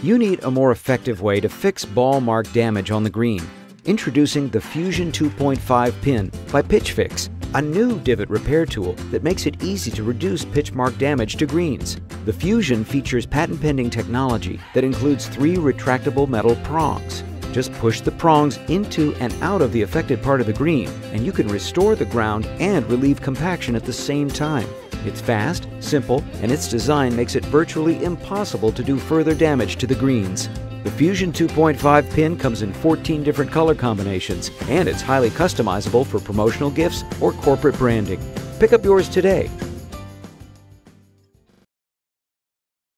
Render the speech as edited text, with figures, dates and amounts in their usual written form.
You need a more effective way to fix ball mark damage on the green. Introducing the Fusion 2.5 pin by Pitchfix, a new divot repair tool that makes it easy to reduce pitch mark damage to greens. The Fusion features patent-pending technology that includes 3 retractable metal prongs. Just push the prongs into and out of the affected part of the green, and you can restore the ground and relieve compaction at the same time. It's fast, simple, and its design makes it virtually impossible to do further damage to the greens. The Fusion 2.5 pin comes in 14 different color combinations, and it's highly customizable for promotional gifts or corporate branding. Pick up yours today.